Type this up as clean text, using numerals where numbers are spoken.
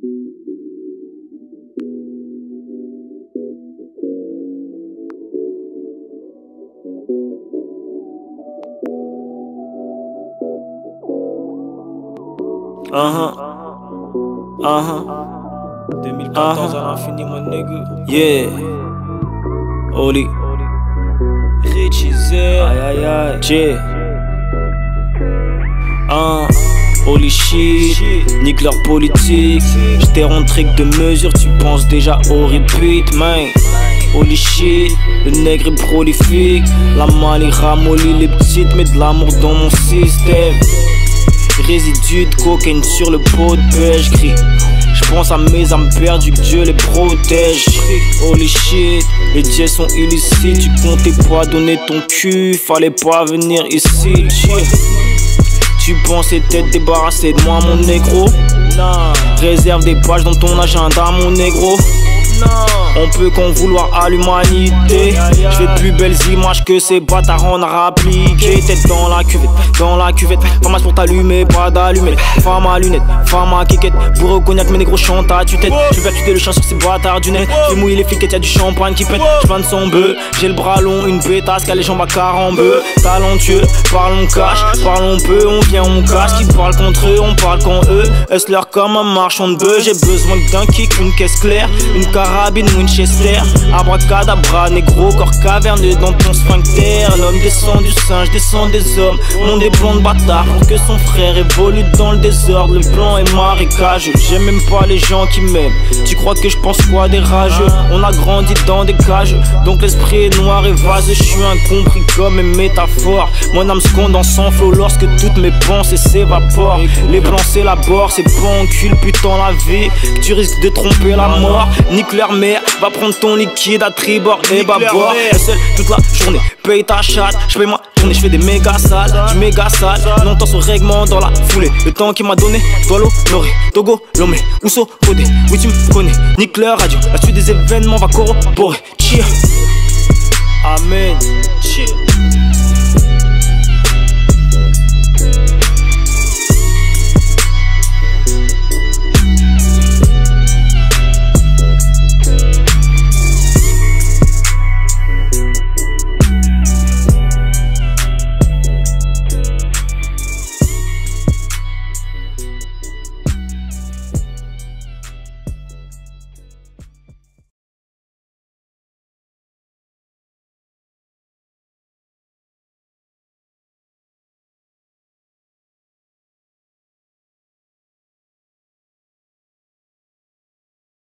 Uh-huh. 2014 à l'infini, mon nigga. Yeah. Oli. Richie Z. Aïe aïe aïe. J. Holy shit, nique leur politique. J't'ai rentré que de mesure, tu penses déjà au repeat, man. Holy shit, le nègre est prolifique. La malle il ramollit les petites, mais de l'amour dans mon système. Résidus de cocaïne sur le pot de pêche, crie. J'pense à mes âmes perdues, que Dieu les protège. Holy shit, les dieux sont illicites. Tu comptais pas donner ton cul, fallait pas venir ici. Tu pensais t'être débarrassé de moi, mon négro? Non. Réserve des pages dans ton agenda, mon négro. Non. On peut qu'en vouloir à l'humanité. J'fais de plus belles images que ces bâtards en a appliqué. Tête dans la cuvette. Femme pour t'allumer, pas d'allumette. Femme à lunettes, femme à quiquette. Bourreau cognac, mes négros chantent à tue-tête. Je vais percuter le chant sur ces bâtards du net. J'vais mouiller les fliquettes, y'a du champagne qui pète. J'vends son bœuf, j'ai le bras long, une pétasse, qu'a les jambes à carambeu. Talentueux, parlons cash, parlons peu, on vient, on casse. Qui parle contre eux, on parle contre eux. Hustler comme un marchand de bœuf. J'ai besoin d'un kick, une caisse claire, une carabine Winchester. Abracadabra, négro, corps caverneux dans ton sphincter. L'homme descend du singe, descend des hommes. On des plans de bâtard pour que son frère évolue dans le désordre. Le plan est marécageux, j'aime même pas les gens qui m'aiment. Tu crois que je pense quoi des rageux? On a grandi dans des cages, donc l'esprit est noir et vaseux. Je suis incompris comme mes métaphores. Mon âme se condense en flot lorsque toutes mes pensées s'évaporent. Les blancs s'élaborent, c'est bon encule putain la vie. Que tu risques de tromper la mort. Nique leur mère, va prendre ton liquide à tribord et bâbord. Seul toute la journée, paye ta chatte. J'paye ma tournée, j'fais des méga sales, du méga sale. Longtemps sur règlement dans la foulée. Le temps qu'il m'a donné, dois l'honorer. Togo, Lomé, Ousso, Codé. Oui tu me connais, nique leur radio. La suite des événements va corroborer. Cheer. Amen. Cheer.